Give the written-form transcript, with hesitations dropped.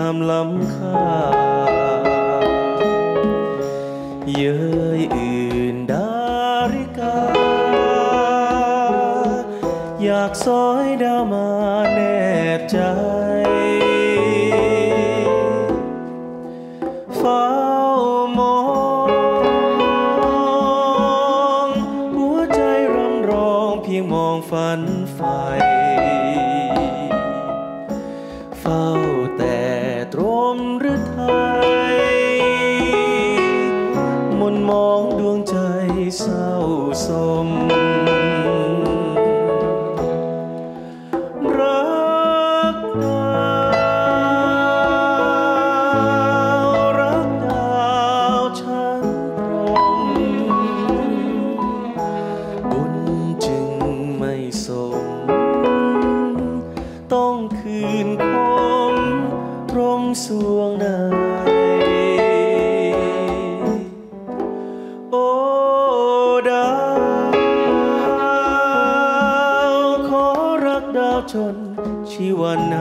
ามล้ำค่าเย้ยอื่นดาริกาอยากสอยดาวมาแนบใจเฝ้ามองหัวใจรำร้องเพียงมองฝันใฝ่เฝ้าแต่ตรมหรือไทยมนมองดวงใจเศร้าสมรักดาวรักดาวฉันตรงบุญจึงไม่สมต้องคืนคมตรงสวงในโอ้ดาวขอรักดาวจนชีวันไหน